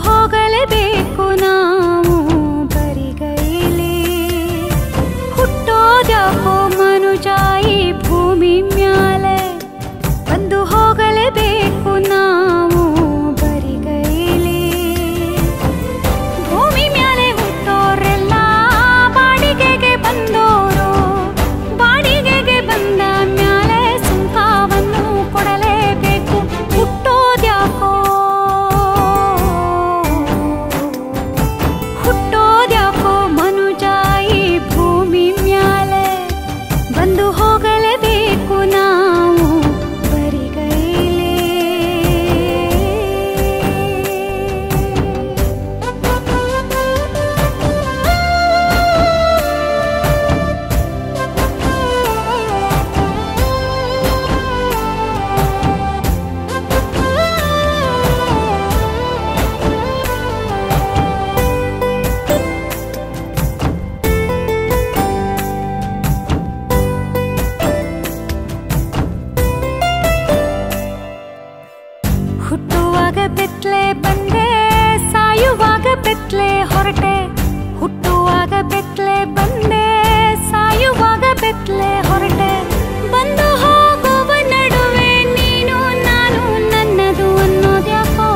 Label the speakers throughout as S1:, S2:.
S1: ಹೋಗಲೇಬೇಕು ನಾವು ಬರಿಗೈಲಿ. ಹುಟ್ಟೋದ್ಯಾಕೋ ಮನುಜ ಈ ಭೂಮಿ ಮ್ಯಾಲೆ, ಬಂದು ಹೋಗಲೇಬೇಕು ನಾವು ಬರಿಗೈಲಿ. ಭೂಮಿ ಮ್ಯಾಲೆ ಹುಟ್ಟೋರೆಲ್ಲ ಬಾಡಿಗೆಗೆ ಬಂದೋರು, ಬಾಡಿಗೆಗೆ ಬಂದ ಮ್ಯಾಲೆ ಸುಂಕವನ್ನು ಕೊಡಲೇಬೇಕು. ಹುಟ್ಟೋದ್ಯಾಕೋ ಮನುಜ ಈ ಭೂಮಿ ಮ್ಯಾಲೆ, ಬಂದು ಹೋಗಲೇಬೇಕು ನಾವು ಬರಿಗೈಲಿ. ಹುಟ್ಟುವಾಗ ಬೆತ್ತಲೆ ಬಂದೆ, ಸಾಯುವಾಗ ಬೆತ್ತಲೆ ಹೊರಟೆ. ಹುಟ್ಟುವಾಗ ಬೆತ್ತಲೆ ಬಂದೆ, ಸಾಯುವಾಗ ಬೆತ್ತಲೆ ಹೊರಟೆ. ಬಂದು ಹೋಗುವ ನಡುವೆ ನೀನು ನಾನು ನನ್ನದು ಅನ್ನೋದ್ಯಾಕೋ.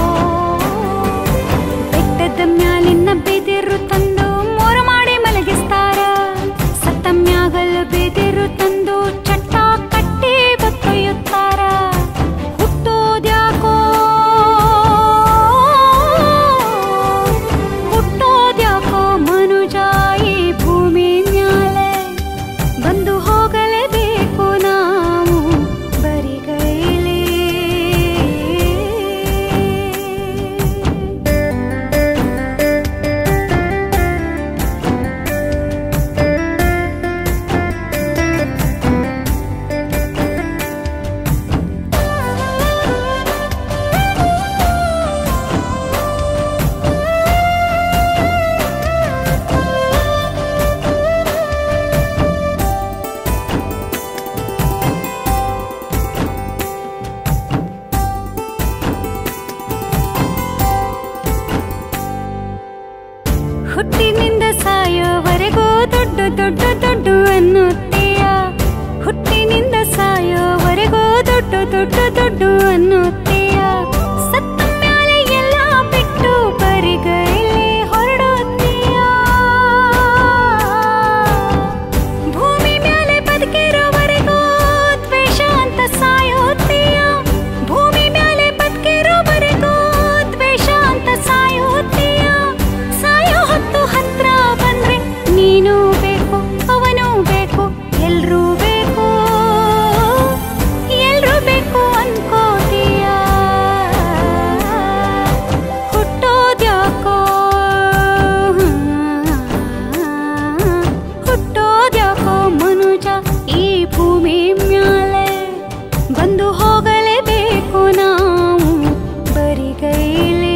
S1: ಬೆಟ್ಟದ ಮ್ಯಾಲಿನ ಬಿದಿರು ತಂದು ಮೋರ ಮಾಡಿ ಮಲಗಿಸ್ತಾರ, ಸತ್ತ ಮ್ಯಾಗಲು ಬಿದಿರು ತಂದು ಚಟ್ಟ ಕಟ್ಟಿ ಬತ್ತೊಯ್ಯುತ್ತಾರ. ಹುಟ್ಟೋದ್ಯಾಕೋ ಮನುಜ ಈ ಭೂಮಿ ಮ್ಯಾಲೆ, ಬಂದು ಹೋಗಲೇಬೇಕು ನಾವು ಬರಿಗೈಲಿ. ಹುಟ್ಟಿನಿಂದ ಸಾಯೋವರೆಗೂ ದೊಡ್ಡ ದೊಡ್ಡ ದೊಡ್ಡ ಅನ್ನುತ್ತೀಯ. ಹುಟ್ಟಿನಿಂದ ಸಾಯೋವರೆಗೂ ದೊಡ್ಡ ದೊಡ್ಡ ದೊಡ್ಡ ಅನ್ನುತ್ತೀಯ. ಸತ್ತ ಮ್ಯಾಲೆ ಎಲ್ಲ ಬಿಟ್ಟು ಬರಿಗೈಲಿ ಹೊರಡುತ್ತೀಯ. ಭೂಮಿ ಮ್ಯಾಲೆ ಬದುಕಿರೋವರೆಗೂ ದ್ವೇಷ ಅಂತ ಸಾಯುತ್ತೀಯ. ಭೂಮಿ ಮ್ಯಾಲೆ ಬದುಕಿರೋವರೆಗೂ ದ್ವೇಷ ಅಂತ ಸಾಯುತ್ತೀಯ. ಹತ್ರ ಬಂದ್ರೆ ನೀನು ಬೇಕು, ಅವನು ಬೇಕು, ಎಲ್ರೂ ಬೇಕು, ಎಲ್ರೂ ಬೇಕು ಅನ್ಕೋತೀಯ. ಹುಟ್ಟೋದ್ಯಾಕೋ ಹುಟ್ಟೋದ್ಯಾಕೋ ಮನುಜ ಈ ಭೂಮಿ ಮ್ಯಾಲೆ, ಬಂದು ಹೋಗಲೇಬೇಕು ನಾವು ಬರಿಗೈಲಿ.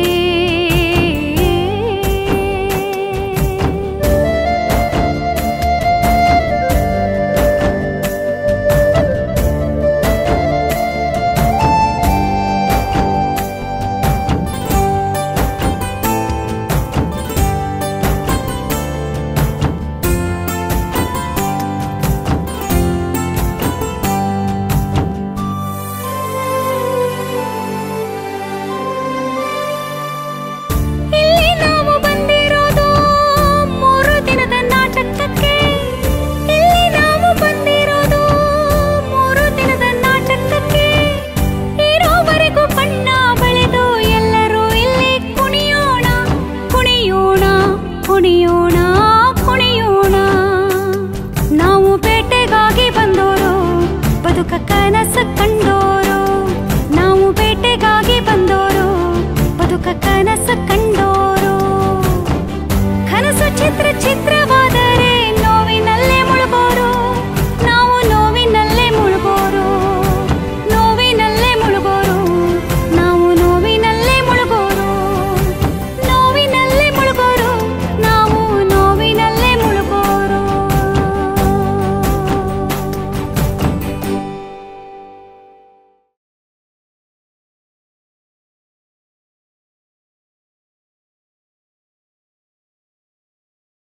S1: ಕುಣಿಯೋಣ ಕುಣಿಯೋಣ, ನಾವು ಬೇಟೆಗಾಗಿ ಬಂದೋರು, ಬದುಕ ಕನಸ ಕಂಡೋರು. ನಾವು ಬೇಟೆಗಾಗಿ ಬಂದೋರು, ಬದುಕ ಕನಸ ಕಂಡೋರು. ಕನಸು ಚಿತ್ರ